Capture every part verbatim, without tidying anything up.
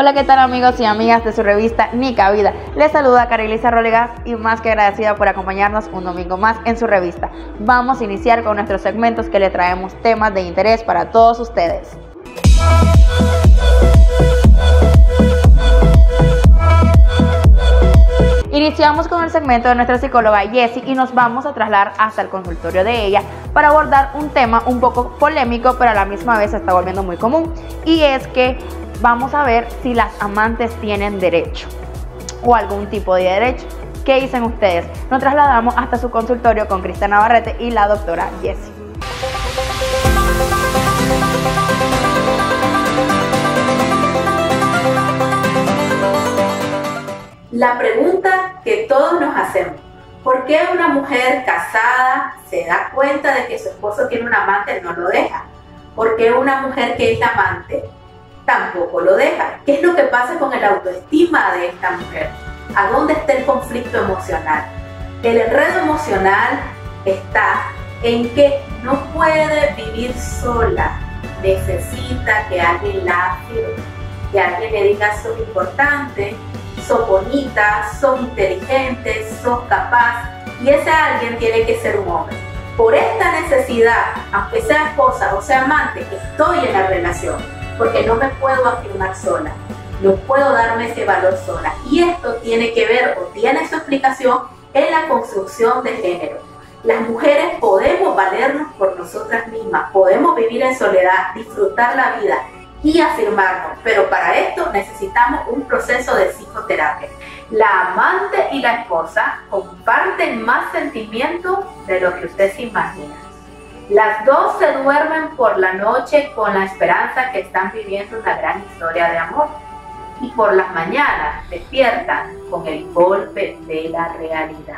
Hola, ¿qué tal amigos y amigas de su revista Nica Vida? Les saluda Carilisa Rolegas y más que agradecida por acompañarnos un domingo más en su revista. Vamos a iniciar con nuestros segmentos que le traemos temas de interés para todos ustedes. Iniciamos con el segmento de nuestra psicóloga Jessie y nos vamos a trasladar hasta el consultorio de ella para abordar un tema un poco polémico, pero a la misma vez se está volviendo muy común, y es que vamos a ver si las amantes tienen derecho o algún tipo de derecho. ¿Qué dicen ustedes? Nos trasladamos hasta su consultorio con Cristiana Navarrete y la doctora Jessie. La pregunta que todos nos hacemos: ¿por qué una mujer casada se da cuenta de que su esposo tiene un amante y no lo deja? ¿Por qué una mujer que es amante tampoco lo deja? ¿Qué es lo que pasa con el autoestima de esta mujer? ¿A dónde está el conflicto emocional? El enredo emocional está en que no puede vivir sola. Necesita que alguien la afirme, que alguien le diga: sos importante, sos bonita, sos inteligente, sos capaz, y ese alguien tiene que ser un hombre. Por esta necesidad, aunque sea esposa o sea amante, estoy en la relación, porque no me puedo afirmar sola, no puedo darme ese valor sola. Y esto tiene que ver o tiene su explicación en la construcción de género. Las mujeres podemos valernos por nosotras mismas, podemos vivir en soledad, disfrutar la vida y afirmarnos, pero para esto necesitamos un proceso de psicoterapia. La amante y la esposa comparten más sentimientos de lo que usted se imagina. Las dos se duermen por la noche con la esperanza que están viviendo una gran historia de amor, y por las mañanas despiertan con el golpe de la realidad.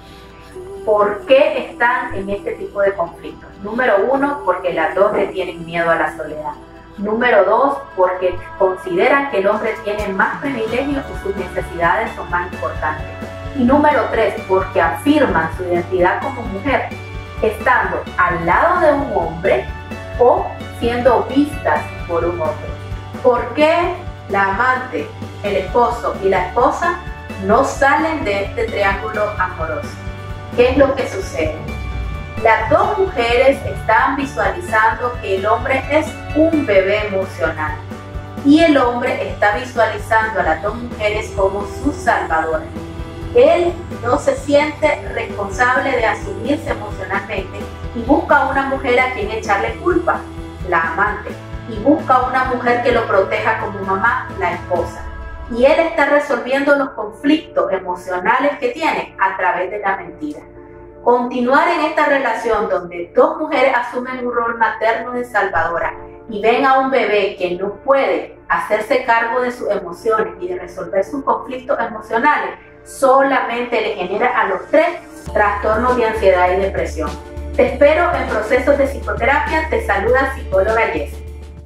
¿Por qué están en este tipo de conflictos? Número uno, porque las dos le tienen miedo a la soledad. Número dos, porque consideran que el hombre tiene más privilegios y sus necesidades son más importantes. Y número tres, porque afirman su identidad como mujer, estando al lado de un hombre o siendo vistas por un hombre. ¿Por qué la amante, el esposo y la esposa no salen de este triángulo amoroso? ¿Qué es lo que sucede? Las dos mujeres están visualizando que el hombre es un bebé emocional y el hombre está visualizando a las dos mujeres como sus salvadoras. Él no se siente responsable de asumirse emocionalmente y busca a una mujer a quien echarle culpa, la amante, y busca a una mujer que lo proteja como mamá, la esposa. Y él está resolviendo los conflictos emocionales que tiene a través de la mentira. Continuar en esta relación donde dos mujeres asumen un rol materno de salvadora y ven a un bebé que no puede hacerse cargo de sus emociones y de resolver sus conflictos emocionales, solamente le genera a los tres trastornos de ansiedad y depresión. Te espero en procesos de psicoterapia. Te saluda psicóloga Jessie.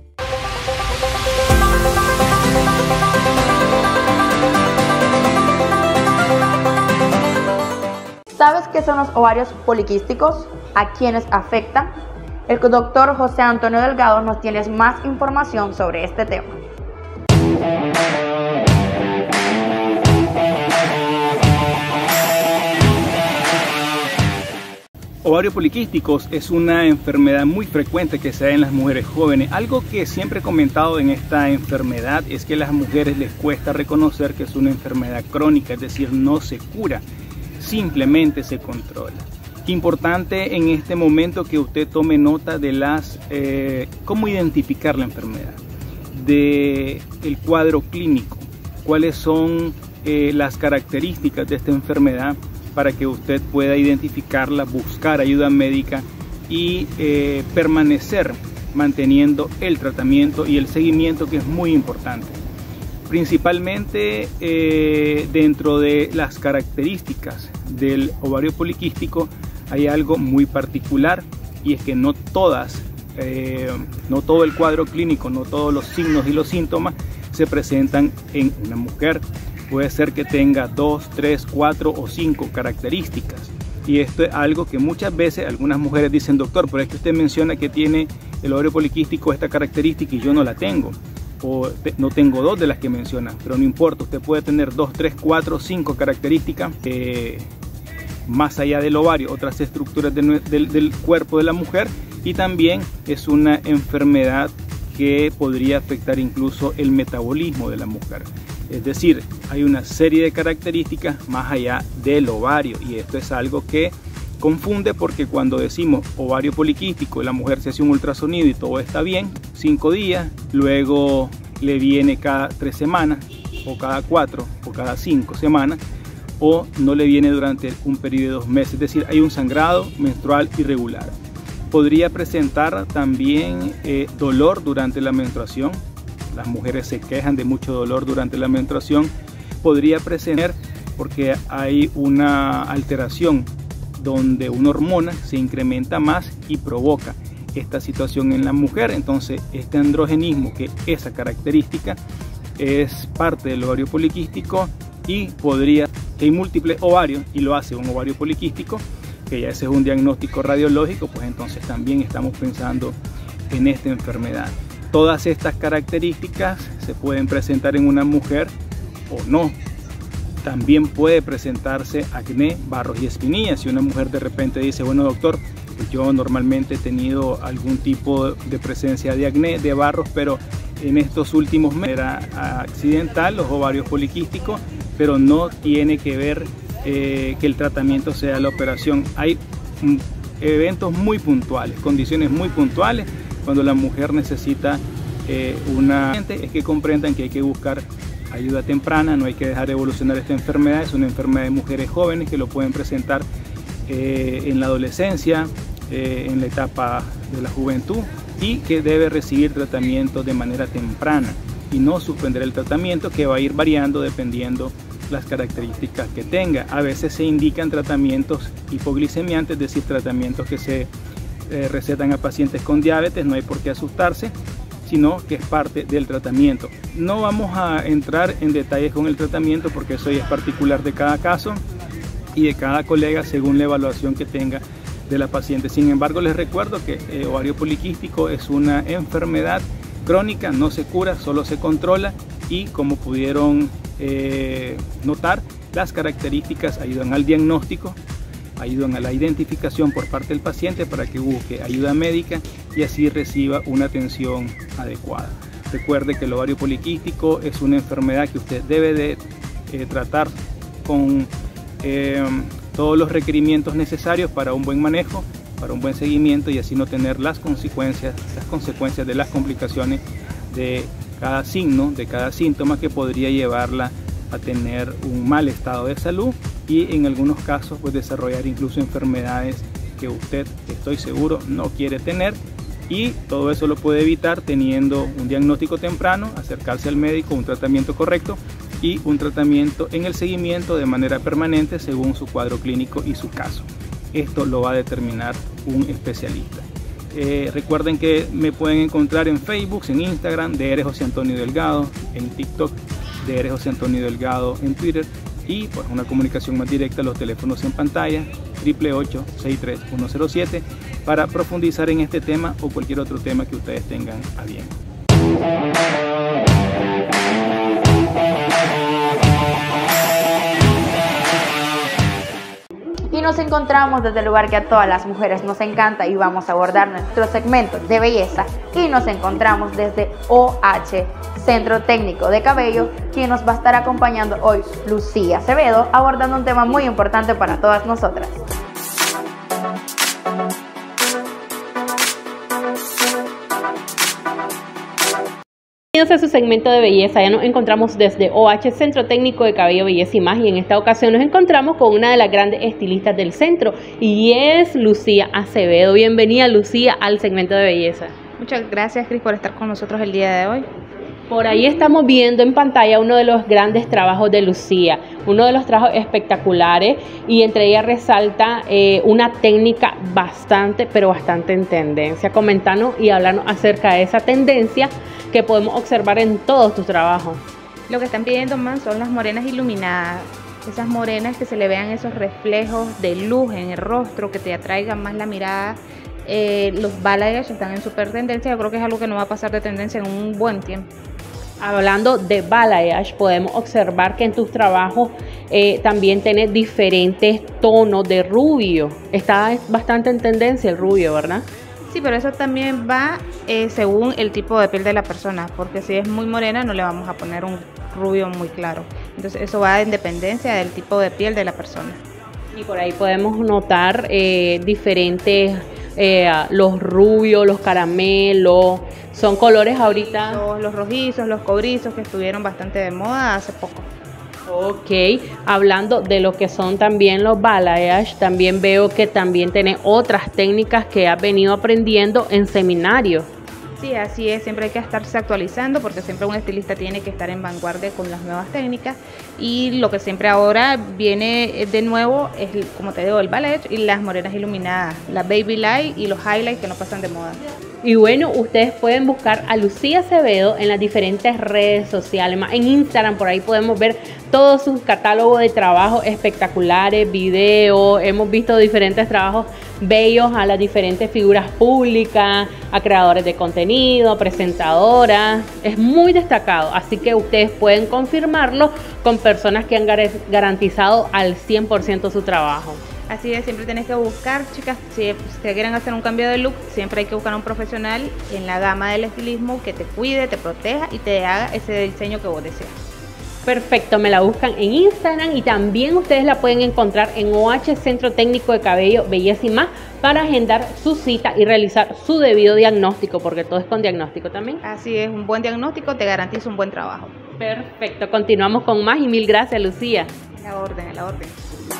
¿Sabes qué son los ovarios poliquísticos? ¿A quiénes afectan? El doctor José Antonio Delgado nos tiene más información sobre este tema. Ovarios poliquísticos es una enfermedad muy frecuente que se da en las mujeres jóvenes. Algo que siempre he comentado en esta enfermedad es que a las mujeres les cuesta reconocer que es una enfermedad crónica, es decir, no se cura, simplemente se controla. Importante en este momento que usted tome nota de las eh, cómo identificar la enfermedad, de el cuadro clínico, cuáles son eh, las características de esta enfermedad para que usted pueda identificarla, buscar ayuda médica y eh, permanecer manteniendo el tratamiento y el seguimiento, que es muy importante. Principalmente eh, dentro de las características del ovario poliquístico hay algo muy particular, y es que no todas, eh, no todo el cuadro clínico, no todos los signos y los síntomas se presentan en una mujer. Puede ser que tenga dos, tres, cuatro o cinco características, y esto es algo que muchas veces algunas mujeres dicen: doctor, pero es que usted menciona que tiene el ovario poliquístico esta característica y yo no la tengo. o te, no tengo dos de las que menciona, pero no importa, usted puede tener dos, tres, cuatro, cinco características eh, más allá del ovario, otras estructuras de, del, del cuerpo de la mujer, y también es una enfermedad que podría afectar incluso el metabolismo de la mujer. Es decir, hay una serie de características más allá del ovario, y esto es algo que confunde, porque cuando decimos ovario poliquístico, la mujer se hace un ultrasonido y todo está bien, cinco días, luego le viene cada tres semanas, o cada cuatro, o cada cinco semanas, o no le viene durante un periodo de dos meses, es decir, hay un sangrado menstrual irregular. Podría presentar también eh, dolor durante la menstruación. Las mujeres se quejan de mucho dolor durante la menstruación. Podría presentar porque hay una alteración donde una hormona se incrementa más y provoca esta situación en la mujer. Entonces, este androgenismo, que esa característica es parte del ovario poliquístico, y podría, que hay múltiples ovarios y lo hace un ovario poliquístico, que ya ese es un diagnóstico radiológico, pues entonces también estamos pensando en esta enfermedad. Todas estas características se pueden presentar en una mujer o no. También puede presentarse acné, barros y espinillas. Si una mujer de repente dice, bueno doctor, pues yo normalmente he tenido algún tipo de presencia de acné, de barros, pero en estos últimos meses era accidental, los ovarios poliquísticos, pero no tiene que ver eh, que el tratamiento sea la operación. Hay mm, eventos muy puntuales, condiciones muy puntuales, cuando la mujer necesita eh, una... es que comprendan que hay que buscar ayuda temprana, no hay que dejar evolucionar esta enfermedad. Es una enfermedad de mujeres jóvenes que lo pueden presentar eh, en la adolescencia, eh, en la etapa de la juventud, y que debe recibir tratamiento de manera temprana y no suspender el tratamiento, que va a ir variando dependiendo las características que tenga. A veces se indican tratamientos hipoglicemiantes, es decir, tratamientos que se eh, recetan a pacientes con diabetes. No hay por qué asustarse, sino que es parte del tratamiento. No vamos a entrar en detalles con el tratamiento porque eso ya es particular de cada caso y de cada colega según la evaluación que tenga de la paciente. Sin embargo, les recuerdo que eh, ovario poliquístico es una enfermedad crónica, no se cura, solo se controla, y como pudieron eh, notar, las características ayudan al diagnóstico, ayudan a la identificación por parte del paciente para que busque ayuda médica y así reciba una atención adecuada. Recuerde que el ovario poliquístico es una enfermedad que usted debe de eh, tratar con eh, todos los requerimientos necesarios para un buen manejo, para un buen seguimiento, y así no tener las consecuencias, las consecuencias de las complicaciones de cada signo, de cada síntoma, que podría llevarla a tener un mal estado de salud y en algunos casos pues desarrollar incluso enfermedades que usted, estoy seguro, no quiere tener. Y todo eso lo puede evitar teniendo un diagnóstico temprano, acercarse al médico, un tratamiento correcto y un tratamiento en el seguimiento de manera permanente según su cuadro clínico y su caso. Esto lo va a determinar un especialista. Eh, recuerden que me pueden encontrar en Facebook, en Instagram, de R. José Antonio Delgado, en TikTok, de R. José Antonio Delgado, en Twitter, y pues una comunicación más directa, los teléfonos en pantalla, ocho ocho ocho, seis tres uno cero siete, para profundizar en este tema o cualquier otro tema que ustedes tengan a bien. Y nos encontramos desde el lugar que a todas las mujeres nos encanta y vamos a abordar nuestro segmento de belleza, y nos encontramos desde O H Centro Técnico de Cabello, quien nos va a estar acompañando hoy, Lucía Acevedo, abordando un tema muy importante para todas nosotras. Bienvenidos a su segmento de belleza. Ya nos encontramos desde O H Centro Técnico de Cabello, Belleza y Más, y en esta ocasión nos encontramos con una de las grandes estilistas del centro, y es Lucía Acevedo. Bienvenida, Lucía, al segmento de belleza. Muchas gracias, Cris, por estar con nosotros el día de hoy. Por ahí estamos viendo en pantalla uno de los grandes trabajos de Lucía, uno de los trabajos espectaculares, y entre ellas resalta eh, una técnica bastante, pero bastante en tendencia. Comentanos y hablarnos acerca de esa tendencia que podemos observar en todos tus trabajos. Lo que están pidiendo más son las morenas iluminadas, esas morenas que se le vean esos reflejos de luz en el rostro, que te atraigan más la mirada. Eh, los balayage están en super tendencia. Yo creo que es algo que no va a pasar de tendencia en un buen tiempo. Hablando de balayage, podemos observar que en tus trabajos eh, también tienes diferentes tonos de rubio. Está bastante en tendencia el rubio, ¿verdad? Sí, pero eso también va eh, según el tipo de piel de la persona, porque si es muy morena no le vamos a poner un rubio muy claro. Entonces eso va en dependencia del tipo de piel de la persona. Y por ahí podemos notar eh, diferentes, eh, los rubios, los caramelos, son colores ahorita. Los, los rojizos, los cobrizos que estuvieron bastante de moda hace poco. Ok, hablando de lo que son también los balayage, también veo que también tenés otras técnicas que has venido aprendiendo en seminarios. Sí, así es, siempre hay que estarse actualizando porque siempre un estilista tiene que estar en vanguardia con las nuevas técnicas, y lo que siempre ahora viene de nuevo es, como te digo, el balayage y las morenas iluminadas, la baby light y los highlights que no pasan de moda. Y bueno, ustedes pueden buscar a Lucía Acevedo en las diferentes redes sociales, más en Instagram, por ahí podemos ver todos sus catálogos de trabajo espectaculares, videos, hemos visto diferentes trabajos bellos a las diferentes figuras públicas, a creadores de contenido, presentadoras, es muy destacado, así que ustedes pueden confirmarlo con personas que han gar- garantizado al cien por ciento su trabajo. Así es, siempre tenés que buscar, chicas, si ustedes quieren hacer un cambio de look, siempre hay que buscar a un profesional en la gama del estilismo que te cuide, te proteja y te haga ese diseño que vos deseas. Perfecto, me la buscan en Instagram y también ustedes la pueden encontrar en O H Centro Técnico de Cabello, Belleza y Más para agendar su cita y realizar su debido diagnóstico, porque todo es con diagnóstico también. Así es, un buen diagnóstico te garantiza un buen trabajo. Perfecto, continuamos con más y mil gracias, Lucía. A la orden, a la orden.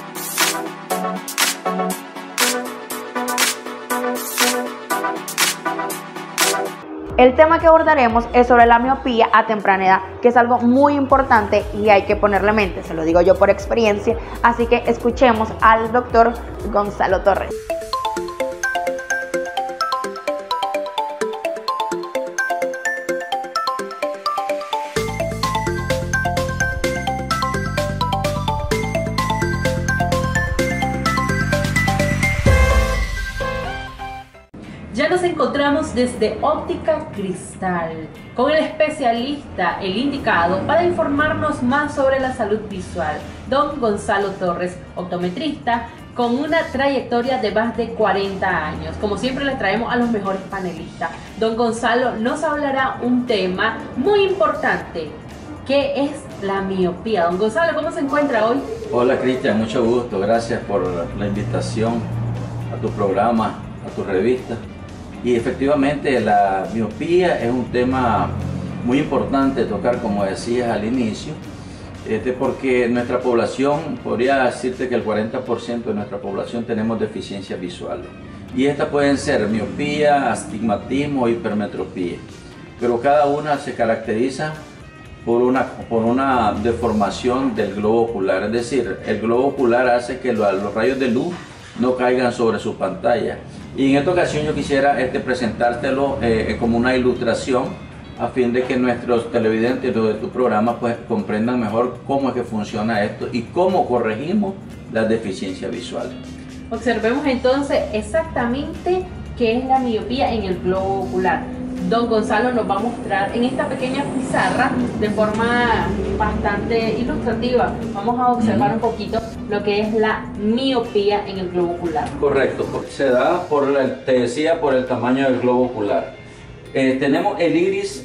El tema que abordaremos es sobre la miopía a temprana edad, que es algo muy importante y hay que ponerle mente, se lo digo yo por experiencia, así que escuchemos al doctor Gonzalo Torres. Ya nos encontramos desde Óptica Cristal con el especialista, el indicado para informarnos más sobre la salud visual, don Gonzalo Torres, optometrista con una trayectoria de más de cuarenta años. Como siempre les traemos a los mejores panelistas. Don Gonzalo nos hablará un tema muy importante, que es la miopía. Don Gonzalo, ¿cómo se encuentra hoy? Hola Cristian, mucho gusto, gracias por la invitación a tu programa, a tu revista. Y efectivamente la miopía es un tema muy importante tocar, como decías al inicio, este, porque nuestra población, podría decirte que el cuarenta por ciento de nuestra población tenemos deficiencias visuales. Y estas pueden ser miopía, astigmatismo o hipermetropía. Pero cada una se caracteriza por una, por una deformación del globo ocular. Es decir, el globo ocular hace que los, los rayos de luz no caigan sobre su pantalla. Y en esta ocasión yo quisiera este, presentártelo eh, como una ilustración a fin de que nuestros televidentes de tu programa pues, comprendan mejor cómo es que funciona esto y cómo corregimos las deficiencias visuales. Observemos entonces exactamente qué es la miopía en el globo ocular. Don Gonzalo nos va a mostrar en esta pequeña pizarra de forma bastante ilustrativa. Vamos a observar un poquito lo que es la miopía en el globo ocular. Correcto, se da, por la, te decía, por el tamaño del globo ocular. Eh, tenemos el iris,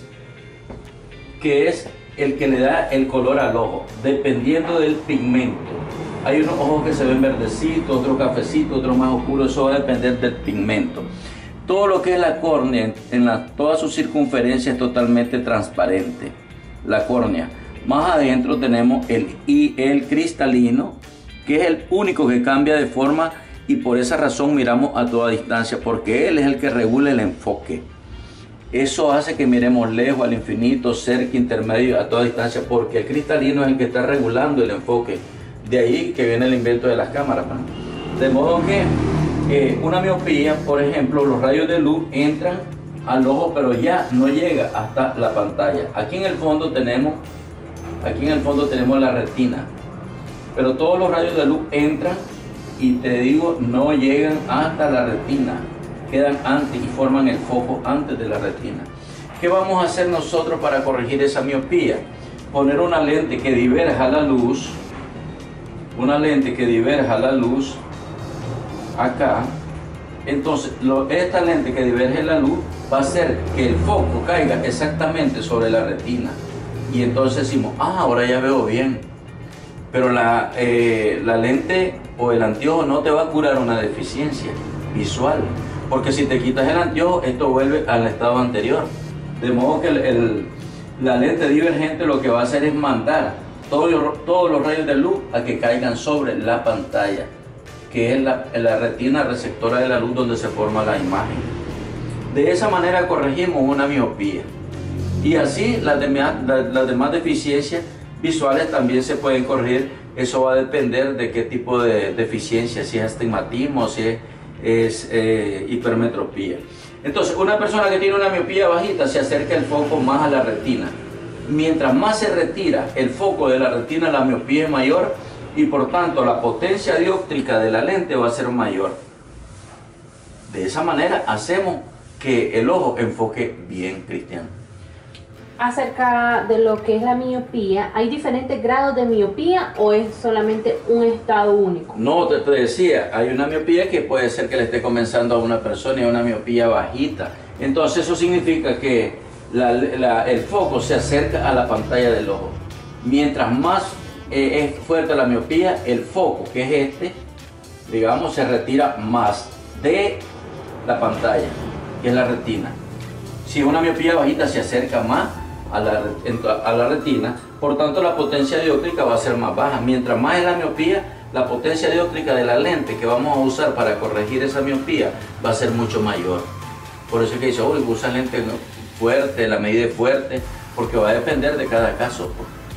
que es el que le da el color al ojo, dependiendo del pigmento. Hay unos ojos que se ven verdecitos, otros cafecitos, otros más oscuros, eso va a depender del pigmento. Todo lo que es la córnea, en la, toda su circunferencia es totalmente transparente, la córnea. Más adentro tenemos el, el cristalino, que es el único que cambia de forma y por esa razón miramos a toda distancia, porque él es el que regula el enfoque. Eso hace que miremos lejos, al infinito, cerca, intermedio, a toda distancia, porque el cristalino es el que está regulando el enfoque. De ahí que viene el invento de las cámaras, ¿no? De modo que eh, una miopía, por ejemplo, los rayos de luz entran al ojo, pero ya no llega hasta la pantalla. Aquí en el fondo tenemos, aquí en el fondo tenemos la retina, pero todos los rayos de luz entran y te digo, no llegan hasta la retina, quedan antes y forman el foco antes de la retina. ¿Qué vamos a hacer nosotros para corregir esa miopía? Poner una lente que diverja la luz, una lente que diverja la luz acá. Entonces, lo, esta lente que diverge la luz va a hacer que el foco caiga exactamente sobre la retina. Y entonces decimos, ah, ahora ya veo bien. Pero la, eh, la lente o el anteojo no te va a curar una deficiencia visual. Porque si te quitas el anteojo, esto vuelve al estado anterior. De modo que el, el, la lente divergente lo que va a hacer es mandar todos los, todos los rayos de luz a que caigan sobre la pantalla, que es la, la retina receptora de la luz donde se forma la imagen. De esa manera corregimos una miopía. Y así las demás, las, las demás deficiencias visuales también se pueden corregir. Eso va a depender de qué tipo de deficiencia, si es astigmatismo, si es, es eh, hipermetropía. Entonces, una persona que tiene una miopía bajita se acerca el foco más a la retina. Mientras más se retira el foco de la retina, la miopía es mayor y por tanto la potencia dióptrica de la lente va a ser mayor. De esa manera hacemos que el ojo enfoque bien, Cristian. Acerca de lo que es la miopía, ¿hay diferentes grados de miopía o es solamente un estado único? No, te, te decía, hay una miopía que puede ser que le esté comenzando a una persona y una miopía bajita. Entonces eso significa que la, la, el foco se acerca a la pantalla del ojo. Mientras más eh, es fuerte la miopía, el foco, que es este, digamos, se retira más de la pantalla, que es la retina. Si una miopía bajita se acerca más a la, a la retina, por tanto la potencia dióptrica va a ser más baja. Mientras más es la miopía, la potencia dióptrica de la lente que vamos a usar para corregir esa miopía va a ser mucho mayor. Por eso es que dice, uy, usa lente fuerte, la medida es fuerte, porque va a depender de cada caso.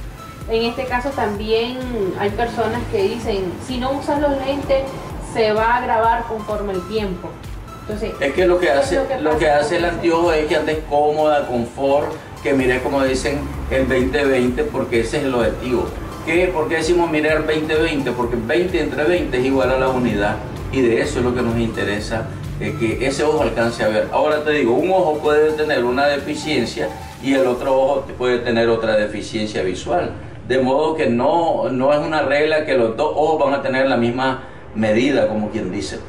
En este caso también hay personas que dicen, si no usas los lentes, se va a agravar conforme el tiempo. Entonces, es que lo que hace, lo que, lo que hace el anteojo es que andes cómoda, confort, que mire como dicen el veinte veinte, porque ese es el objetivo. ¿Qué? ¿Por qué decimos mirar veinte veinte? Porque veinte entre veinte es igual a la unidad y de eso es lo que nos interesa, eh, que ese ojo alcance a ver. Ahora te digo, un ojo puede tener una deficiencia y el otro ojo puede tener otra deficiencia visual. De modo que no, no es una regla que los dos ojos van a tener la misma medida, como quien dice.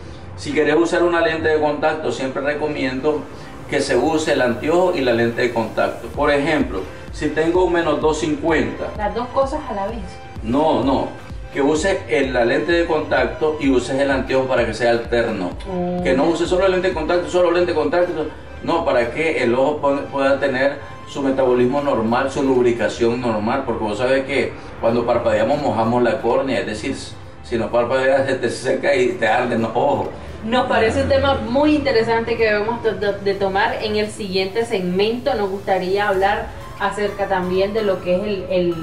Si querés usar una lente de contacto, siempre recomiendo que se use el anteojo y la lente de contacto. Por ejemplo, si tengo un menos dos cincuenta. Las dos cosas a la vez. No, no. Que uses el, la lente de contacto y uses el anteojo para que sea alterno. Mm. Que no uses solo lente de contacto, solo lente de contacto. No, para que el ojo pueda tener su metabolismo normal, su lubricación normal. Porque vos sabés que cuando parpadeamos mojamos la córnea, es decir, si no parpadeas se te seca y te arden los ojos. Nos parece un tema muy interesante que debemos de, de, de tomar en el siguiente segmento. Nos gustaría hablar acerca también de lo que es el, el,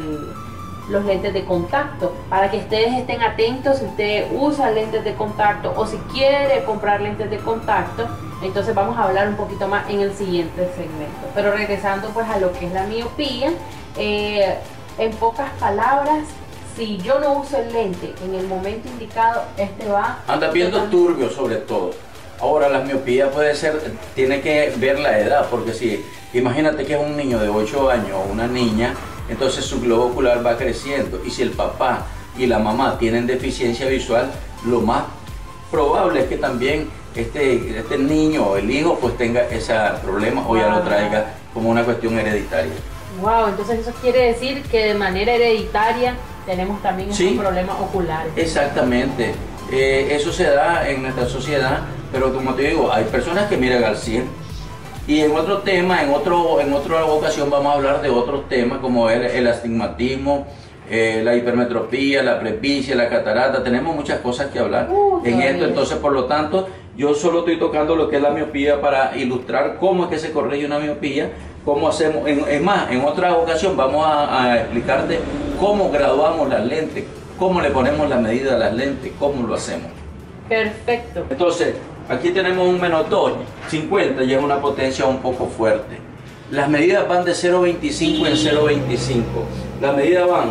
los lentes de contacto, para que ustedes estén atentos si usted usa lentes de contacto o si quiere comprar lentes de contacto. Entonces vamos a hablar un poquito más en el siguiente segmento. Pero regresando pues a lo que es la miopía, eh, en pocas palabras, si yo no uso el lente en el momento indicado, este va... Anda viendo turbio sobre todo. Ahora la miopía puede ser, tiene que ver la edad, porque si, imagínate que es un niño de ocho años o una niña, entonces su globo ocular va creciendo. Y si el papá y la mamá tienen deficiencia visual, lo más probable es que también este, este niño o el hijo pues tenga ese problema o ya lo traiga como una cuestión hereditaria. Wow, entonces eso quiere decir que de manera hereditaria tenemos también sí, estos problemas oculares. Exactamente, eh, eso se da en nuestra sociedad, pero como te digo, hay personas que miran al cien. Y en otro tema, en, otro, en otra ocasión vamos a hablar de otros temas como el, el astigmatismo, eh, la hipermetropía, la presbicia, la catarata. Tenemos muchas cosas que hablar uh, en esto, entonces por lo tanto yo solo estoy tocando lo que es la miopía para ilustrar cómo es que se corrige una miopía. ¿Cómo hacemos? Es más, en otra ocasión vamos a, a explicarte cómo graduamos las lentes, cómo le ponemos la medida a las lentes, cómo lo hacemos. Perfecto. Entonces, aquí tenemos un menos dos cincuenta y es una potencia un poco fuerte. Las medidas van de cero punto veinticinco en cero punto veinticinco. Las medidas van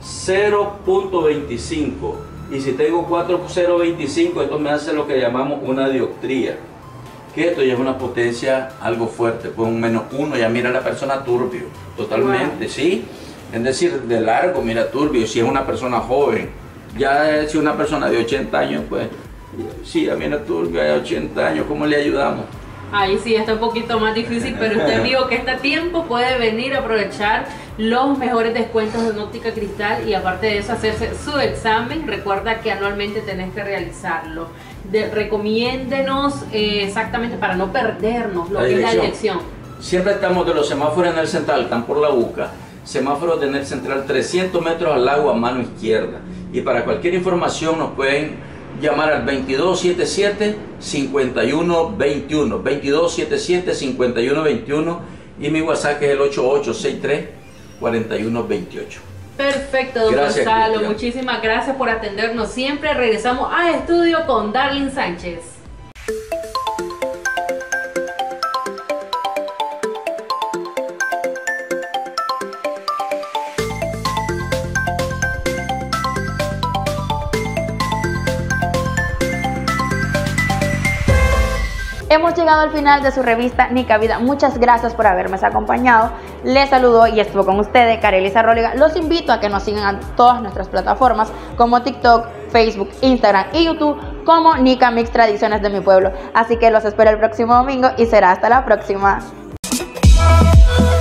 cero punto veinticinco. Y si tengo cuatro punto cero veinticinco, esto me hace lo que llamamos una dioptría. que esto ya es una potencia algo fuerte, pues un menos uno ya mira a la persona turbio, totalmente, wow. ¿Sí? Es decir, de largo mira turbio, si es una persona joven, ya si una persona de ochenta años, pues sí, ya mira turbio, de ochenta años, ¿cómo le ayudamos? Ahí sí está un poquito más difícil, pero usted amigo que está a tiempo puede venir a aprovechar los mejores descuentos de Óptica Cristal y aparte de eso hacerse su examen. Recuerda que anualmente tenés que realizarlo. De, recomiéndenos eh, exactamente para no perdernos lo que es la dirección. Siempre estamos de los semáforos en el central, están por la UCA. Semáforos de el central trescientos metros al lado a mano izquierda. Y para cualquier información nos pueden llamar al veintidós setenta y siete, cincuenta y uno veintiuno, veintidós setenta y siete, cincuenta y uno veintiuno y mi WhatsApp que es el ocho ocho seis tres, cuarenta y uno veintiocho. Perfecto, don Gracias, Gonzalo, Cristian. Muchísimas gracias por atendernos siempre. Regresamos a estudio con Darlene Sánchez. Hemos llegado al final de su revista Nica Vida. Muchas gracias por haberme acompañado. Les saludo y estuvo con ustedes Karely Arróliga. Los invito a que nos sigan a todas nuestras plataformas como TikTok, Facebook, Instagram y YouTube como Nica Mix Tradiciones de mi Pueblo. Así que los espero el próximo domingo y será hasta la próxima.